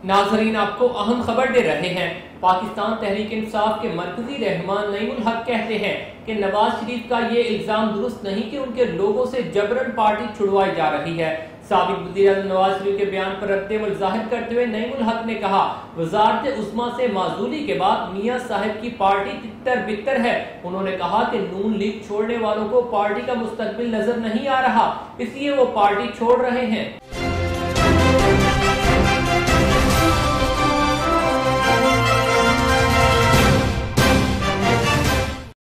नाजरीन, आपको अहम खबर दे रहे हैं। पाकिस्तान तहरीक इंसाफ के मरकजी रहमान नईमुल हक कहते हैं कि नवाज शरीफ का ये इल्जाम दुरुस्त नहीं कि उनके लोगों से जबरन पार्टी छुड़वाई जा रही है। साबिक वज़ीर-ए-आज़म नवाज शरीफ के बयान पर रद्द-ए-अमल जाहिर करते हुए नईमुल हक ने कहा, वज़ारत उस्मा से माजूली के बाद मियां साहब की पार्टी तितर बितर है। उन्होंने कहा कि नून लीग छोड़ने वालों को पार्टी का मुस्तकबिल नजर नहीं आ रहा, इसलिए वो पार्टी छोड़ रहे हैं।